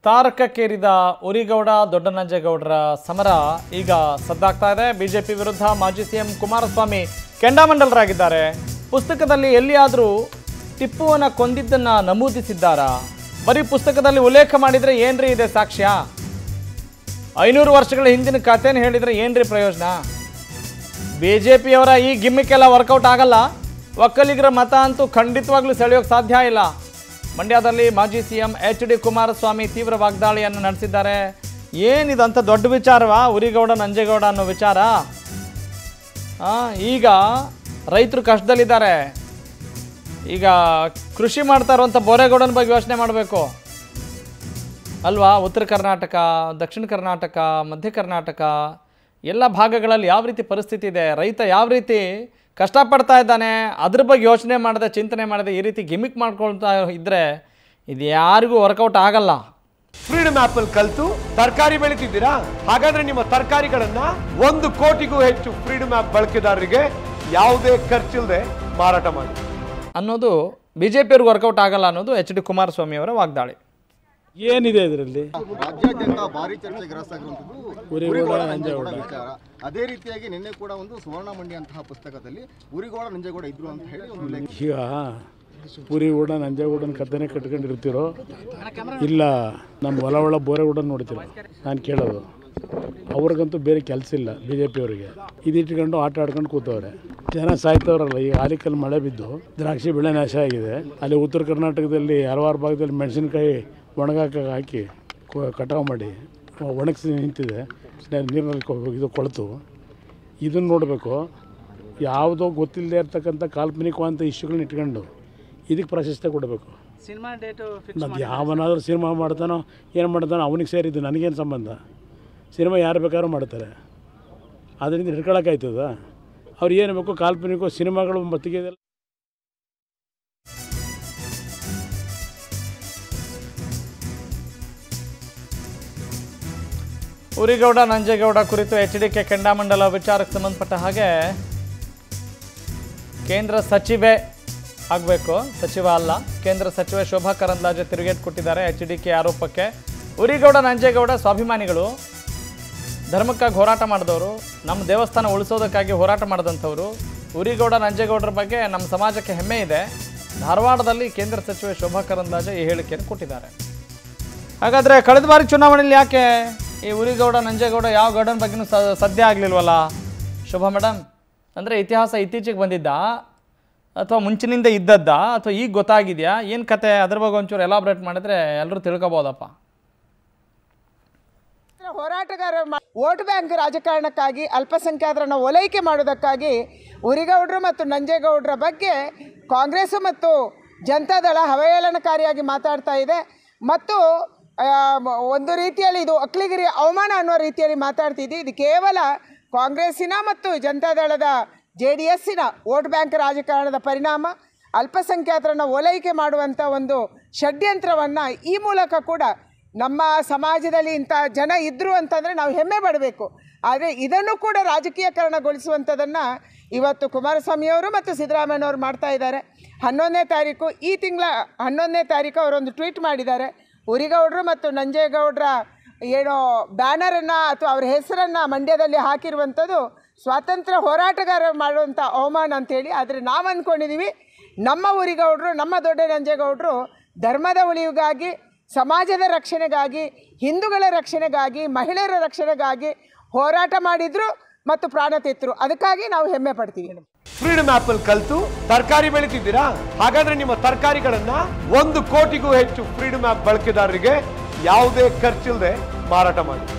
ತಾರಕಕ್ಕೇರಿದ ಉರಿಗೌಡ ದೊಡ್ಡನಂಜೇಗೌಡರ ಸಮರ ಈಗ ಸದ್ದಾಗ್ತಾ ಇದೆ. ಬಿಜೆಪಿ ವಿರುದ್ಧ ಮಾಜಿ ಸಿಎಂ ಕುಮಾರಸ್ವಾಮಿ ಕೆಂಡಾಮಂಡಲರಾಗಿದ್ದಾರೆ. ಪುಸ್ತಕದಲ್ಲಿ ಎಲ್ಲಿಯಾದರೂ ಟಿಪ್ಪುವನ್ನ ಕೊಂದಿದ್ದನ್ನ ನಮೂದಿಸಿದ್ದಾರಾ? ಬರೀ ಪುಸ್ತಕದಲ್ಲಿ ಉಲ್ಲೇಖ ಮಾಡಿದ್ರೆ ಏನ್ರಿ ಇದೆ ಸಾಕ್ಷ್ಯ? 500 ವರ್ಷಗಳ ಹಿಂದಿನ ಕಥೆನ ಹೇಳಿದ್ರೆ ಏನ್ರಿ ಪ್ರಯೋಜನ? ಬಿಜೆಪಿಯವರ ಈ ಗಿಮ್ಮಿಕ್ಕೆಲ್ಲ ವರ್ಕೌಟ್ ಆಗಲ್ಲ. ಒಕ್ಕಲಿಗರ ಮತ ಅಂತೂ ಖಂಡಿತವಾಗ್ಲೂ ಸೆಳೆಯೋಕೆ ಸಾಧ್ಯ ಇಲ್ಲ. ಮಂಡ್ಯದಲ್ಲಿ ಮಾಜಿ ಸಿಎಂ ಎಚ್.ಡಿ. ಕುಮಾರಸ್ವಾಮಿ ತೀವ್ರ ವಾಗ್ದಾಳಿಯನ್ನು ನಡೆಸಿದ್ದಾರೆ. ಏನಿದಂತ ದೊಡ್ಡ ವಿಚಾರವಾ ಉರಿಗೌಡ ನಂಜೇಗೌಡ ಅನ್ನೋ ವಿಚಾರ? ಈಗ ರೈತರು ಕಷ್ಟದಲ್ಲಿದ್ದಾರೆ. ಈಗ ಕೃಷಿ ಮಾಡ್ತಾ ಇರುವಂಥ ಬೋರೇಗೌಡನ ಬಗ್ಗೆ ಯೋಚನೆ ಮಾಡಬೇಕು ಅಲ್ವಾ? ಉತ್ತರ ಕರ್ನಾಟಕ, ದಕ್ಷಿಣ ಕರ್ನಾಟಕ, ಮಧ್ಯ ಕರ್ನಾಟಕ ಎಲ್ಲ ಭಾಗಗಳಲ್ಲಿ ಯಾವ ರೀತಿ ಪರಿಸ್ಥಿತಿ ಇದೆ, ರೈತ ಯಾವ ರೀತಿ ಕಷ್ಟಪಡ್ತಾ ಇದ್ದಾನೆ, ಅದ್ರ ಬಗ್ಗೆ ಯೋಚನೆ ಮಾಡದೆ, ಚಿಂತನೆ ಮಾಡದೆ ಈ ರೀತಿ ಗಿಮಿಕ್ ಮಾಡ್ಕೊಳ್ತಾ ಇದ್ದರೆ ಇದು ಯಾರಿಗೂ ವರ್ಕೌಟ್ ಆಗಲ್ಲ. ಫ್ರೀಡಮ್ ಆಪ್ ಅಲ್ಲಿ ಕಲಿತು ತರಕಾರಿ ಬೆಳೀತಿದ್ದೀರಾ? ಹಾಗಾದ್ರೆ ನಿಮ್ಮ ತರಕಾರಿಗಳನ್ನ 1 ಕೋಟಿಗೂ ಹೆಚ್ಚು ಫ್ರೀಡಮ್ ಆಪ್ ಬಳಕೆದಾರರಿಗೆ ಯಾವುದೇ ಖರ್ಚಿಲ್ಲದೆ ಮಾರಾಟ ಮಾಡಿ ಅನ್ನೋದು ಬಿಜೆಪಿಯವ್ರಿಗೆ ವರ್ಕೌಟ್ ಆಗಲ್ಲ ಅನ್ನೋದು ಎಚ್.ಡಿ. ಕುಮಾರಸ್ವಾಮಿ ಅವರ ವಾಗ್ದಾಳಿ. ಏನಿದೆ ಇದರಲ್ಲಿ? ರಾಜ್ಯಾದ್ಯಂತ ಭಾರಿ ಚರ್ಚೆಗೆ ಗ್ರಸ್ತವಾಗಿರುವಂಥದ್ದು ವಿಚಾರ. ಅದೇ ರೀತಿಯಾಗಿ ನಿನ್ನೆ ಕೂಡ ಒಂದು ಸುವರ್ಣ ಮಂಡಿ ಅಂತಹ ಪುಸ್ತಕದಲ್ಲಿ ಉರಿಗೌಡ ನಂಜೇಗೌಡ ಇದ್ರು ಅಂತ ಹೇಳಿ ಒಂದು ಲೇಖನ. ಈಗ ಉರಿಗೌಡ ನಂಜೇಗೌಡನ ಕಥೆನೇ ಕಟ್ಕೊಂಡಿರ್ತಿರೋ ಇಲ್ಲ ನಮ್ಮ ಹೊಲ ಬೋರೇಗೌಡನ ನೋಡ್ತಿರೋ? ನಾನು ಕೇಳೋದು, ಅವ್ರಿಗಂತೂ ಬೇರೆ ಕೆಲಸ ಇಲ್ಲ ಬಿ ಜೆ ಪಿಯವರಿಗೆ. ಇದಿಟ್ಕೊಂಡು ಆಟ ಆಡ್ಕೊಂಡು ಕೂತವ್ರೆ. ಜನ ಸಾಯ್ತವ್ರಲ್ಲ. ಈಗ ಆಲಿಕಲ್ಲಿ ಮಳೆ ಬಿದ್ದು ದ್ರಾಕ್ಷಿ ಬೆಳೆ ನಾಶ ಆಗಿದೆ. ಅಲ್ಲಿ ಉತ್ತರ ಕರ್ನಾಟಕದಲ್ಲಿ ಹಲವಾರು ಭಾಗದಲ್ಲಿ ಮೆಣಸಿನ್ಕಾಯಿ ಒಣಗಾಕ ಹಾಕಿ ಕಟಾವು ಮಾಡಿ ಒಣಗಿಸಿ ನಿಂತಿದೆ. ನೀರಿನಲ್ಲಿ ಇದು ಕೊಳೆತು. ಇದನ್ನು ನೋಡಬೇಕು. ಯಾವುದೋ ಗೊತ್ತಿಲ್ಲದೆ ಇರ್ತಕ್ಕಂಥ ಕಾಲ್ಪನಿಕವಾದಂಥ ಇಶ್ಯೂಗಳನ್ನ ಇಟ್ಕೊಂಡು ಇದಕ್ಕೆ ಪ್ರಾಶಸ್ತ್ಯ ಕೊಡಬೇಕು. ಸಿನಿಮಾ ಡೇಟು ಅದು ಯಾವನಾದರೂ ಸಿನಿಮಾ ಮಾಡ್ತಾನೋ ಏನು ಮಾಡ್ತಾನೋ ಅವನಿಗೆ ಸೇರಿದ್ದು, ನನಗೇನು ಸಂಬಂಧ? ಸಿನಿಮಾ ಯಾರು ಬೇಕಾದ್ರೂ ಮಾಡ್ತಾರೆ. ಅದರಿಂದ ಹಿಡ್ಕೊಳಕ್ಕಾಯ್ತದ? ಅವ್ರು ಏನು ಬೇಕು ಕಾಲ್ಪನಿಕ ಸಿನಿಮಾಗಳು ಮತ್ತಿಗೆ. ಉರಿಗೌಡ ನಂಜೇಗೌಡ ಕುರಿತು ಎಚ್.ಡಿ.ಕೆ ಕೆಂಡಾಮಂಡಲ ವಿಚಾರಕ್ಕೆ ಸಂಬಂಧಪಟ್ಟ ಹಾಗೆ ಕೇಂದ್ರ ಸಚಿವೆ ಆಗಬೇಕು, ಸಚಿವ ಅಲ್ಲ, ಕೇಂದ್ರ ಸಚಿವೆ ಶೋಭಾ ಕರಂದ್ಲಾಜೆ ತಿರುಗೇಟು ಕೊಟ್ಟಿದ್ದಾರೆ ಎಚ್.ಡಿ.ಕೆ ಆರೋಪಕ್ಕೆ. ಉರಿಗೌಡ ನಂಜೇಗೌಡ ಸ್ವಾಭಿಮಾನಿಗಳು, ಧರ್ಮಕ್ಕಾಗಿ ಹೋರಾಟ ಮಾಡಿದವರು, ನಮ್ಮ ದೇವಸ್ಥಾನ ಉಳಿಸೋದಕ್ಕಾಗಿ ಹೋರಾಟ ಮಾಡಿದಂಥವ್ರು. ಉರಿಗೌಡ ನಂಜೇಗೌಡರ ಬಗ್ಗೆ ನಮ್ಮ ಸಮಾಜಕ್ಕೆ ಹೆಮ್ಮೆ ಇದೆ. ಧಾರವಾಡದಲ್ಲಿ ಕೇಂದ್ರ ಸಚಿವೆ ಶೋಭಾ ಕರಂದ್ಲಾಜೆ ಈ ಹೇಳಿಕೆಯನ್ನು ಕೊಟ್ಟಿದ್ದಾರೆ. ಹಾಗಾದರೆ ಕಳೆದ ಬಾರಿ ಚುನಾವಣೆಯಲ್ಲಿ ಯಾಕೆ ಈ ಉರಿಗೌಡ ನಂಜೇಗೌಡ ಯಾವ ಗೌಡನ ಬಗ್ಗೆನೂ ಸದ್ಯ ಆಗಲಿಲ್ವಲ್ಲ ಶೋಭಾ ಮೇಡಮ್? ಅಂದರೆ ಇತಿಹಾಸ ಇತ್ತೀಚೆಗೆ ಬಂದಿದ್ದ ಅಥವಾ ಮುಂಚಿನಿಂದ ಇದ್ದದ್ದ ಅಥವಾ ಈಗ ಗೊತ್ತಾಗಿದೆಯಾ? ಏನು ಕತೆ? ಅದ್ರ ಬಗ್ಗೆ ಒಂಚೂರು ಎಲಾಬ್ರೇಟ್ ಮಾಡಿದ್ರೆ ಎಲ್ಲರೂ ತಿಳ್ಕೊಬೋದಪ್ಪ. ಹೋರಾಟಗಾರ ವೋಟ್ ಬ್ಯಾಂಕ್ ರಾಜಕಾರಣಕ್ಕಾಗಿ ಅಲ್ಪಸಂಖ್ಯಾತರನ್ನು ಓಲೈಕೆ ಮಾಡೋದಕ್ಕಾಗಿ ಉರಿಗೌಡರು ಮತ್ತು ನಂಜೇಗೌಡರ ಬಗ್ಗೆ ಕಾಂಗ್ರೆಸ್ ಮತ್ತು ಜನತಾದಳ ಅವಹೇಳನಕಾರಿಯಾಗಿ ಮಾತಾಡ್ತಾ ಇದೆ ಮತ್ತು ಒಂದು ರೀತಿಯಲ್ಲಿ ಇದು ಒಕ್ಕಲಿಗರಿಗೆ ಅವಮಾನ ಅನ್ನೋ ರೀತಿಯಲ್ಲಿ ಮಾತಾಡ್ತಿದ್ದೆ. ಇದು ಕೇವಲ ಕಾಂಗ್ರೆಸ್ಸಿನ ಮತ್ತು ಜನತಾದಳದ JDSನ ವೋಟ್ ಬ್ಯಾಂಕ್ ರಾಜಕಾರಣದ ಪರಿಣಾಮ. ಅಲ್ಪಸಂಖ್ಯಾತರನ್ನು ಓಲೈಕೆ ಮಾಡುವಂಥ ಒಂದು ಷಡ್ಯಂತ್ರವನ್ನು ಈ ಮೂಲಕ ಕೂಡ ನಮ್ಮ ಸಮಾಜದಲ್ಲಿ ಇಂಥ ಜನ ಇದ್ದರು ಅಂತಂದರೆ ನಾವು ಹೆಮ್ಮೆ ಪಡಬೇಕು. ಆದರೆ ಇದನ್ನು ಕೂಡ ರಾಜಕೀಯಕರಣಗೊಳಿಸುವಂಥದ್ದನ್ನು ಇವತ್ತು ಕುಮಾರಸ್ವಾಮಿಯವರು ಮತ್ತು ಸಿದ್ದರಾಮಯ್ಯನವರು ಮಾಡ್ತಾ ಇದ್ದಾರೆ. 11ನೇ ತಾರೀಕು, ಈ ತಿಂಗಳ 11ನೇ ತಾರೀಕು ಅವರೊಂದು ಟ್ವೀಟ್ ಮಾಡಿದ್ದಾರೆ. ಉರಿಗೌಡರು ಮತ್ತು ನಂಜೇಗೌಡರ ಏನೋ ಬ್ಯಾನರನ್ನು ಅಥವಾ ಅವ್ರ ಹೆಸರನ್ನು ಮಂಡ್ಯದಲ್ಲಿ ಹಾಕಿರುವಂಥದ್ದು ಸ್ವಾತಂತ್ರ್ಯ ಹೋರಾಟಗಾರರು ಮಾಡುವಂಥ ಅವಮಾನ ಅಂಥೇಳಿ. ಆದರೆ ನಾವು ಅಂದ್ಕೊಂಡಿದ್ದೀವಿ ನಮ್ಮ ಉರಿಗೌಡರು, ನಮ್ಮ ದೊಡ್ಡ ನಂಜೇಗೌಡರು ಧರ್ಮದ ಉಳಿವಿಗಾಗಿ, ಸಮಾಜದ ರಕ್ಷಣೆಗಾಗಿ, ಹಿಂದೂಗಳ ರಕ್ಷಣೆಗಾಗಿ, ಮಹಿಳೆಯರ ರಕ್ಷಣೆಗಾಗಿ ಹೋರಾಟ ಮಾಡಿದ್ರು ಮತ್ತು ಪ್ರಾಣ ತೆತ್ತರು. ಅದಕ್ಕಾಗಿ ನಾವು ಹೆಮ್ಮೆ ಪಡ್ತೀವಿ. ಫ್ರೀಡಮ್ ಆಪ್ ಅಲ್ಲಿ ಕಲಿತು ತರಕಾರಿ ಬೆಳೀತಿದ್ದೀರಾ? ಹಾಗಾದ್ರೆ ನಿಮ್ಮ ತರಕಾರಿಗಳನ್ನ 1 ಕೋಟಿಗೂ ಹೆಚ್ಚು ಫ್ರೀಡಮ್ ಆಪ್ ಬಳಕೆದಾರರಿಗೆ ಯಾವುದೇ ಖರ್ಚಿಲ್ಲದೆ ಮಾರಾಟ ಮಾಡಿ.